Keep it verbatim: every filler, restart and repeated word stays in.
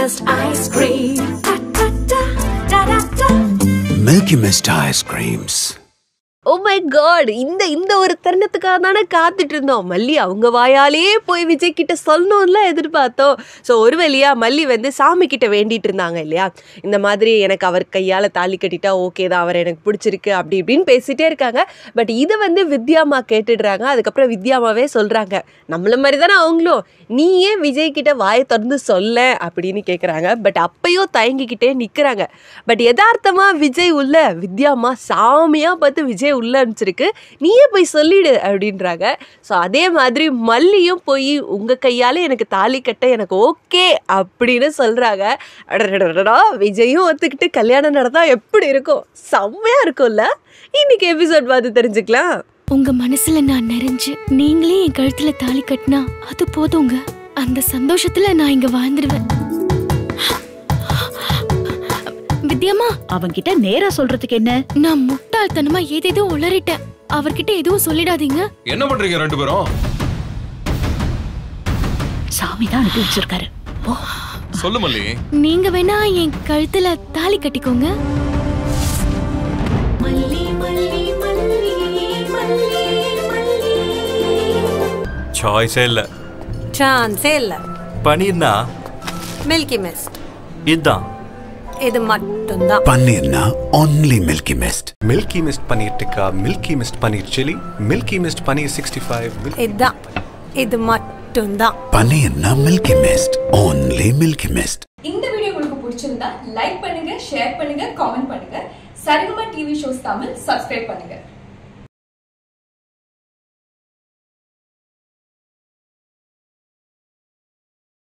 Mist ice cream. Da, da, da, da, da, da. Milky Mist ice creams. Oh my God, இந்த இந்த ஒரு தருணத்துக்காக தானே காத்துட்டு இருந்தோம். மல்லி அவங்க வாயாலே போய் விஜய் கிட்ட சொல்லணும்ல எதிர்பார்த்தோம். ஸோ ஒரு வழியா மல்லி வந்து சாமி கிட்ட வேண்டிட்டு இருந்தாங்க இல்லையா, இந்த மாதிரி எனக்கு அவர் கையால் தாலி கட்டிட்டா ஓகே தான், அவர் எனக்கு பிடிச்சிருக்கு அப்படி இப்படின்னு பேசிட்டே இருக்காங்க. பட் இதை வந்து வித்யாம்மா கேட்டுடுறாங்க. அதுக்கப்புறம் வித்யாமாவே சொல்றாங்க, நம்மள மாதிரி தானே அவங்களும், நீ ஏன் விஜய் கிட்ட வாயை திறந்து சொல்ல அப்படின்னு கேட்குறாங்க. பட் அப்பயும் தயங்கிக்கிட்டே நிற்கிறாங்க. பட் யதார்த்தமா விஜய் உள்ள, வித்யாம்மா சாமியா பார்த்து விஜய் உள்ள அனுப்பிச்சிருக்கு, நீயே போய் சொல்லிடு அப்படின்றாங்க. ஸோ அதே மாதிரி மல்லியும் போய் உங்க கையால எனக்கு தாலி கட்ட எனக்கு ஓகே அப்படின்னு சொல்றாங்க. விஜயும் ஒத்துக்கிட்டு கல்யாணம் நடந்தா எப்படி இருக்கும், செம்மையா இருக்கும்ல. இன்னைக்கு எபிசோட் பார்த்து தெரிஞ்சுக்கலாம். உங்க மனசுல நான் நிறைஞ்சு நீங்களே என் கழுத்துல தாலி கட்டினா அது போதுங்க. அந்த சந்தோஷத்துல நான் இங்க வாழ்ந்துருவேன். வித்யாமா, அவன்கிட்ட நேரா சொல்றதுக்கு என்ன? நான் முட்டாள்தனமா ஏதேதோ உளறிட்டேன். அவர்கிட்ட எதுவும் சொல்லிடாதீங்க. என்ன பண்றீங்க ரெண்டு பேரும்? சாமி தான் அனுப்பி வச்சிருக்காரு. சொல்லு மல்லி. நீங்க வேணா என் கழுத்துல தாலி கட்டிக்கோங்க. சாய்ஸே இல்ல, சான்ஸே இல்ல. பன்னீர்னா மில்கி மிஸ்ட் இதுதான், இது மட்டும்தான். பன்னீர்னா only Milky Mist. Milky Mist paneer tikka, Milky Mist paneer chilli, Milky Mist paneer sixty five. இதுதான், இது மட்டும்தான். பன்னீர்னா Milky Mist, only Milky Mist. இந்த வீடியோ உங்களுக்கு பிடிச்சிருந்தா லைக் பண்ணுங்க, ஷேர் பண்ணுங்க, காமெண்ட் பண்ணுங்க. Saregama TV shows Tamil subscribe பண்ணுங்க.